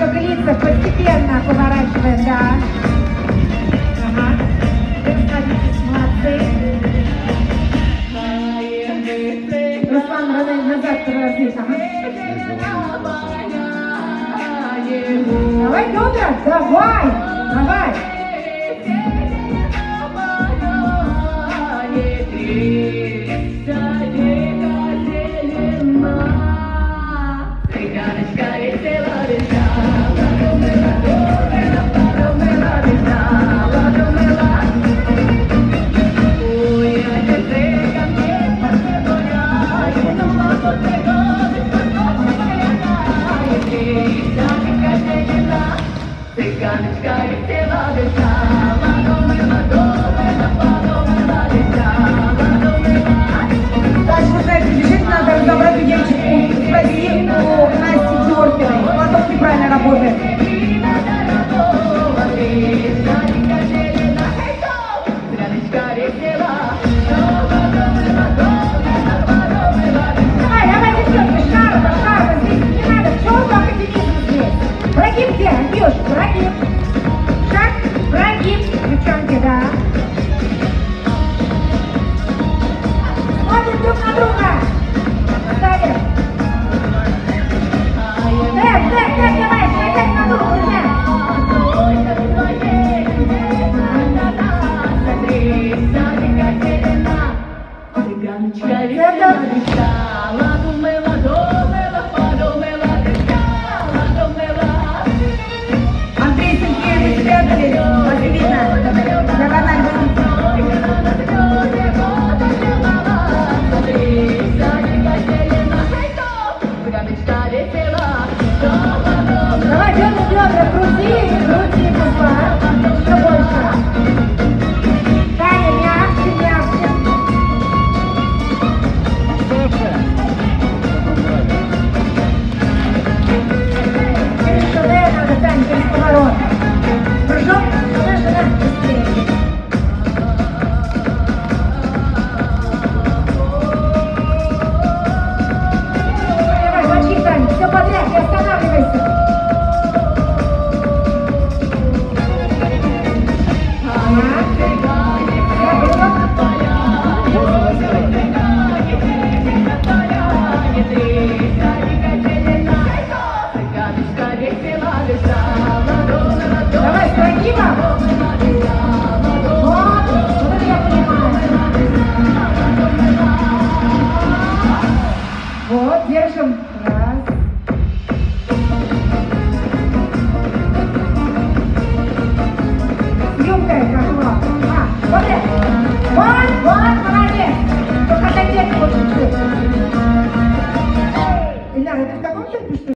только лица постепенно поворачиваем, да. Ага. Расходитесь, молодцы. Руслан, назад разлить. Ага. Давай, Федор, давай, давай. Дальше, вы знаете, бежать надо разобрать у девочек. Спроси у Насти Дёркиной. Платок неправильно работает. Давай, давай, девчонки, шарба, здесь не надо. Чего вы только феминизм здесь? Прогиб где, Андрюш, прогиб. Шаг, прогиб, девчонки, да. Смотрим друг на друга. Ставим. Давай, шагать на друг друга. Андрей Сергеевич, спрятались. Вот видно. Диагональ выйдите. Давай, бедра, крути.